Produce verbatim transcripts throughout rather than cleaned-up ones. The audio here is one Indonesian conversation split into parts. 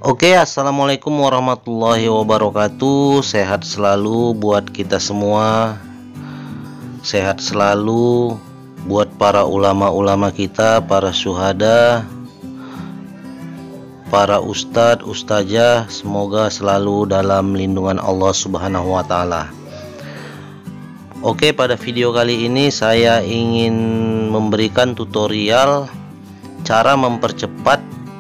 Oke, assalamualaikum warahmatullahi wabarakatuh. Sehat selalu buat kita semua. Sehat selalu buat para ulama-ulama kita, para syuhada, para ustadz, ustazah. Semoga selalu dalam lindungan Allah Subhanahu wa Ta'ala. Oke, pada video kali ini saya ingin memberikan tutorial cara mempercepat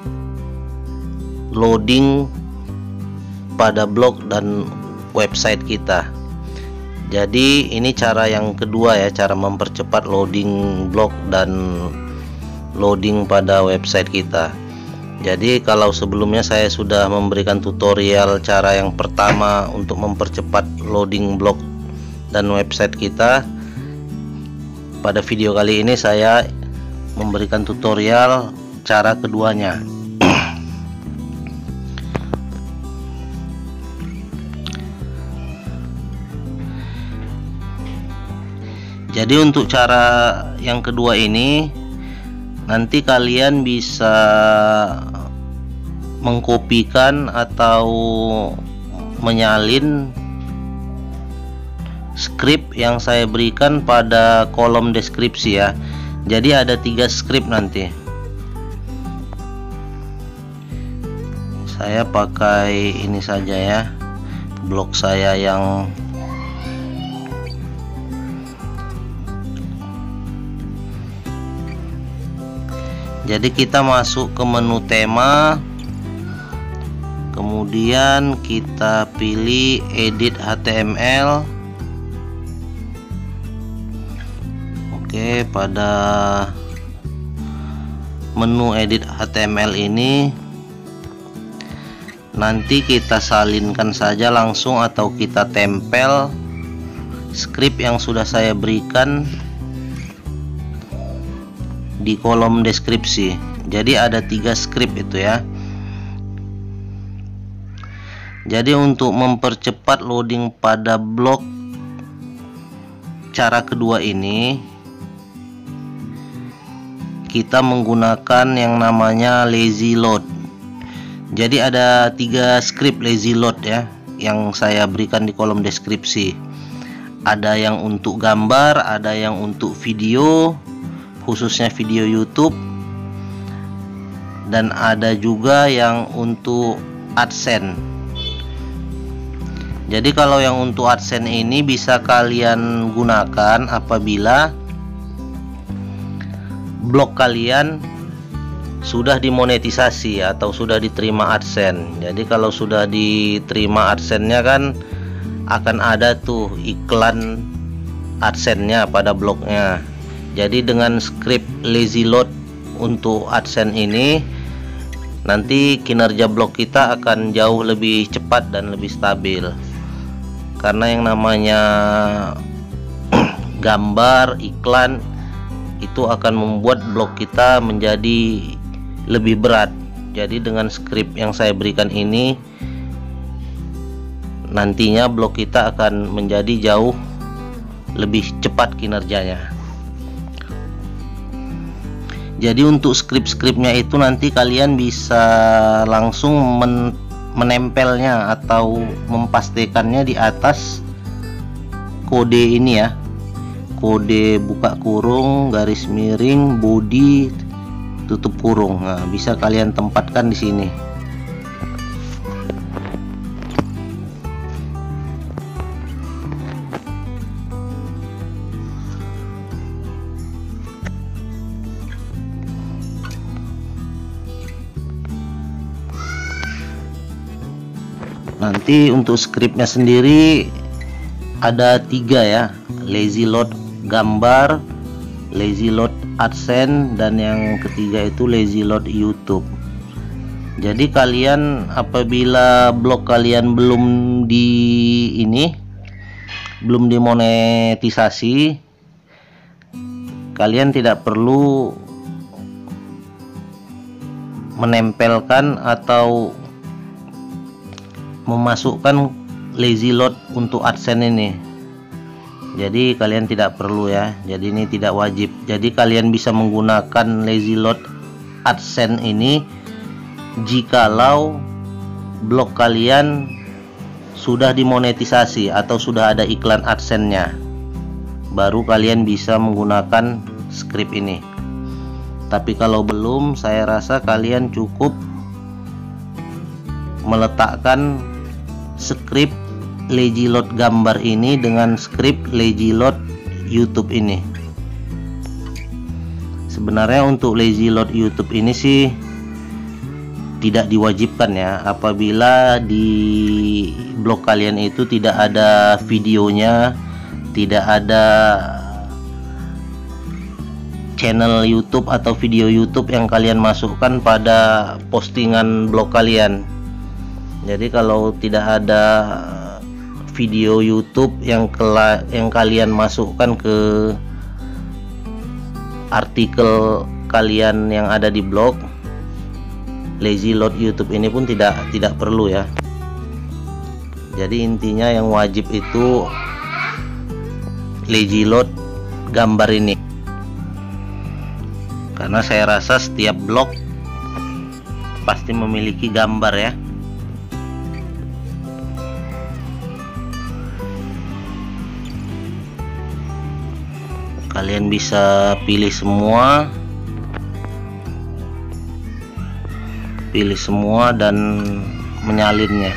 loading pada blog dan website kita. Jadi ini cara yang kedua ya, cara mempercepat loading blog dan loading pada website kita. Jadi kalau sebelumnya saya sudah memberikan tutorial cara yang pertama untuk mempercepat loading blog dan website kita, pada video kali ini saya memberikan tutorial cara keduanya. Jadi untuk cara yang kedua ini, nanti kalian bisa mengkopikan atau menyalin script yang saya berikan pada kolom deskripsi ya. Jadi ada tiga script nanti. Saya pakai ini saja ya, blog saya yang jadi kita masuk ke menu tema, kemudian kita pilih edit H T M L. Oke, pada menu edit H T M L ini nanti kita salinkan saja langsung atau kita tempel script yang sudah saya berikan di kolom deskripsi. Jadi ada tiga script itu ya. Jadi untuk mempercepat loading pada blog cara kedua ini, kita menggunakan yang namanya lazy load. Jadi ada tiga script lazy load ya yang saya berikan di kolom deskripsi. Ada yang untuk gambar, ada yang untuk video, khususnya video YouTube, dan ada juga yang untuk AdSense. Jadi kalau yang untuk AdSense ini bisa kalian gunakan apabila blog kalian sudah dimonetisasi atau sudah diterima AdSense. Jadi kalau sudah diterima AdSense-nya kan akan ada tuh iklan AdSense-nya pada blognya. Jadi dengan script lazy load untuk AdSense ini, nanti kinerja blog kita akan jauh lebih cepat dan lebih stabil. Karena yang namanya gambar, iklan itu akan membuat blog kita menjadi lebih berat. Jadi dengan script yang saya berikan ini, nantinya blog kita akan menjadi jauh lebih cepat kinerjanya. Jadi untuk script-scriptnya itu nanti kalian bisa langsung men menempelnya atau mempastikannya di atas kode ini ya, kode buka kurung, garis miring, body, tutup kurung. Nah, bisa kalian tempatkan di sini. Nanti untuk scriptnya sendiri ada tiga ya, lazy load gambar, lazy load AdSense, dan yang ketiga itu lazy load YouTube. Jadi kalian apabila blog kalian belum di ini belum dimonetisasi, kalian tidak perlu menempelkan atau memasukkan lazy load untuk AdSense ini. Jadi kalian tidak perlu ya, jadi ini tidak wajib. Jadi kalian bisa menggunakan lazy load AdSense ini jikalau blog kalian sudah dimonetisasi atau sudah ada iklan AdSense-nya, baru kalian bisa menggunakan script ini. Tapi kalau belum, saya rasa kalian cukup meletakkan script lazy load gambar ini dengan script lazy load YouTube ini. Sebenarnya untuk lazy load YouTube ini sih tidak diwajibkan ya, apabila di blog kalian itu tidak ada videonya, tidak ada channel YouTube atau video YouTube yang kalian masukkan pada postingan blog kalian. Jadi kalau tidak ada video YouTube yang kela yang kalian masukkan ke artikel kalian yang ada di blog, lazy load YouTube ini pun tidak tidak perlu ya. Jadi intinya yang wajib itu lazy load gambar ini, karena saya rasa setiap blog pasti memiliki gambar ya. Kalian bisa pilih semua pilih semua dan menyalinnya.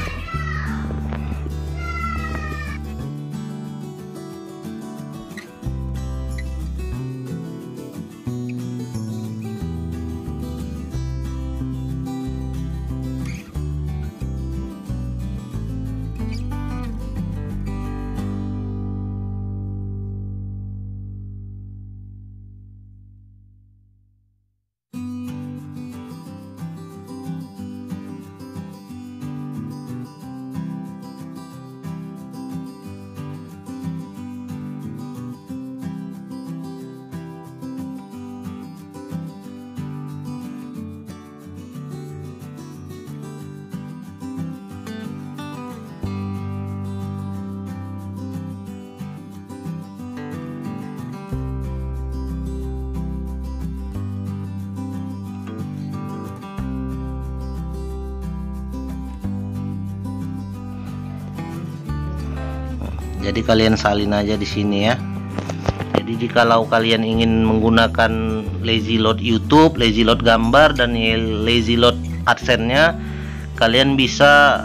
Jadi kalian salin aja di sini ya. Jadi jikalau kalian ingin menggunakan lazy load YouTube, lazy load gambar, dan lazy load AdSense-nya, kalian bisa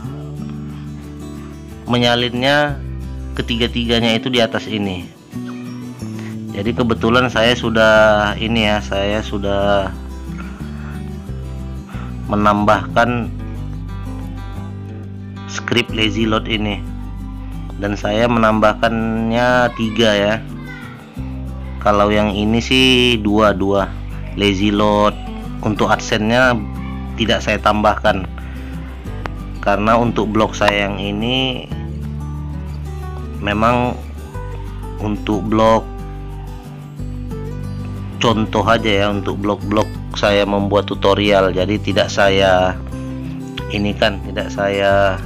menyalinnya ketiga-tiganya itu di atas ini. Jadi kebetulan saya sudah ini ya, saya sudah menambahkan script lazy load ini, dan saya menambahkannya tiga ya. Kalau yang ini sih dua dua lazy load. Untuk AdSense-nya tidak saya tambahkan, karena untuk blog saya yang ini memang untuk blog contoh aja ya, untuk blog-blog saya membuat tutorial. Jadi tidak saya ini kan tidak saya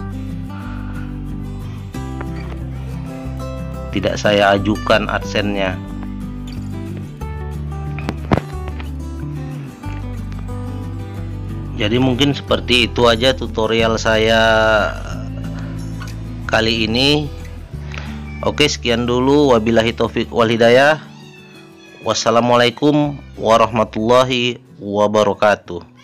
tidak saya ajukan AdSense-nya. Jadi mungkin seperti itu aja tutorial saya kali ini. Oke, sekian dulu, wabillahi taufik wal hidayah. Wassalamualaikum warahmatullahi wabarakatuh.